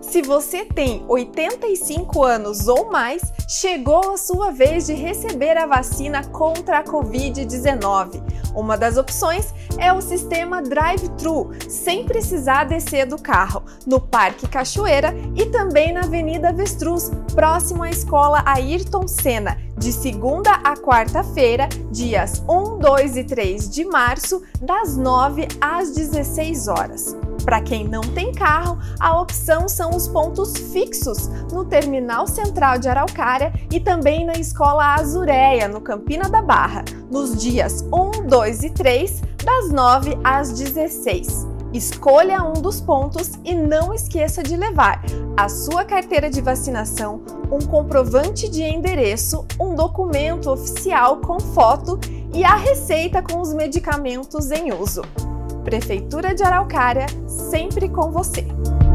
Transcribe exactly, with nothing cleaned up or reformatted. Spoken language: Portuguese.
Se você tem oitenta e cinco anos ou mais, chegou a sua vez de receber a vacina contra a covid dezenove. Uma das opções é o sistema drive-thru, sem precisar descer do carro, no Parque Cachoeira e também na Avenida Avestruz, próximo à Escola Ayrton Senna, de segunda a quarta-feira, dias um, dois e três de março, das nove às dezesseis horas. Para quem não tem carro, a opção são os pontos fixos no Terminal Central de Araucária e também na Escola Azureia, no Campina da Barra, nos dias um, dois e três, das nove às dezesseis. Escolha um dos pontos e não esqueça de levar a sua carteira de vacinação, um comprovante de endereço, um documento oficial com foto e a receita com os medicamentos em uso. Prefeitura de Araucária, sempre com você!